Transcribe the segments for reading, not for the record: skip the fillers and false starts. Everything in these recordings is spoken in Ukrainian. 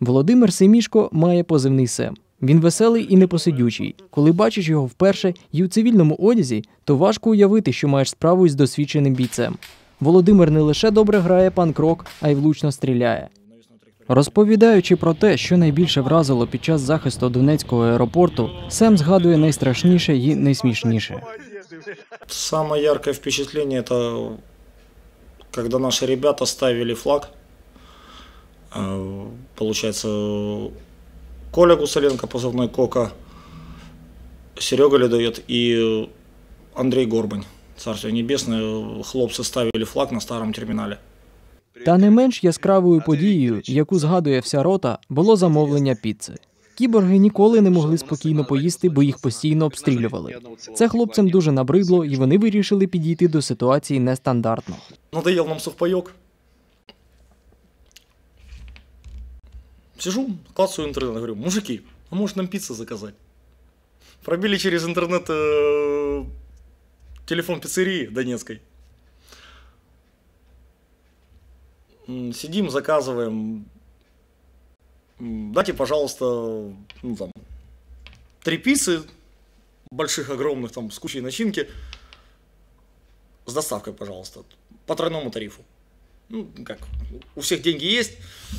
Володимир Семішко має позивний Сем. Він веселий і непосидючий. Коли бачиш його вперше і у цивільному одязі, то важко уявити, що маєш справу із досвідченим бійцем. Володимир не лише добре грає панк-рок, а й влучно стріляє. Розповідаючи про те, що найбільше вразило під час захисту Донецького аеропорту, Сем згадує найстрашніше і найсмішніше. Самое яркое впечатление – это когда наши ребята ставили флаг. Получается, Коля Гусаленко, позывной Кока, Серега Ледовед и Андрей Горбань, Царствие Небесное, хлопцы ставили флаг на старом терминале. Та не менш яскравою подією, яку згадує вся рота, було замовлення піци. Кіборги ніколи не могли спокійно поїсти, бо їх постійно обстрілювали. Це хлопцям дуже набридло, і вони вирішили підійти до ситуації нестандартно. Надоел нам совпайок. Сижу, клацаю интернет, говорю: мужики, а может нам пиццу заказать? Пробили через интернет телефон пиццерии донецкой. Сидим, заказываем. Дайте, пожалуйста, 3 пиццы больших, огромных, там, с кучей начинки. С доставкой, пожалуйста, по тройному тарифу. Ну, как, у всех деньги есть.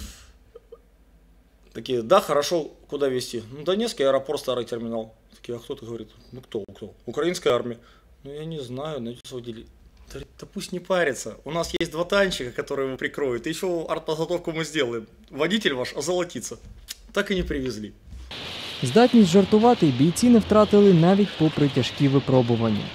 Такие: да, хорошо, куда везти? Ну, Донецкий аэропорт, старый терминал. Такие: а кто ты? Говорит: ну, кто? Украинская армия. Ну, я не знаю, найдется водитель. Да пусть не парится. У нас есть 2 танчика, которые его прикроют. И еще артподготовку мы сделаем. Водитель ваш озолотится. Так и не привезли. Здатність жартувати бійці не втратили навіть попри тяжкі випробування.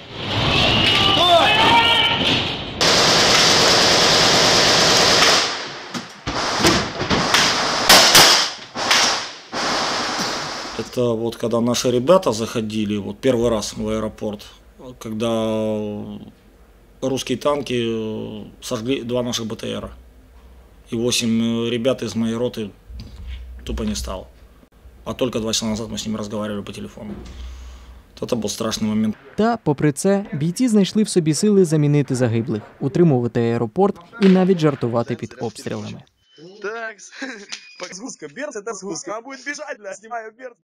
Это вот когда наши ребята заходили, вот первый раз в аэропорт, когда русские танки сожгли 2 наших БТРа. И 8 ребят из моей роты тупо не стало. А только 2 часа назад мы с ними разговаривали по телефону. Это був страшний момент. Та, попри це, бійці знайшли в собі сили замінити загиблих, утримувати аеропорт і навіть жартувати під обстрілами. Так, сгустка, берц, это сгустка, она будет бежать, снимаю берц.